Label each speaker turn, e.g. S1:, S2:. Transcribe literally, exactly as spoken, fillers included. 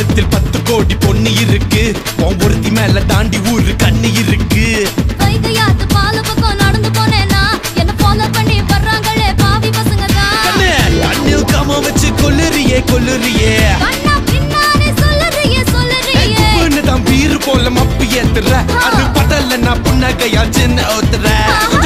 S1: உலகத்தில் பத்து கோடி பொண்ணு இருக்கு, ஒருத்தி மேல தாண்டி ஊரு கண்ணு இருக்கு.
S2: கைகையாத்து பால பக்கம் நடந்து போனேனா என்ன ஃபாலோ பண்ணி வர்றாங்களே பாவி பசங்க தான்.
S1: கண்ணே கண்ணில் காம வச்சு கொல்லுறியே கொல்லுறியே,
S2: கண்ணா பின்னாடி சொல்லறியே சொல்லறியே.
S1: உன்னை தான் வீறு போல மப்பு ஏத்துற, அது படல நான் புன்னகையா சின்ன ஓத்துற.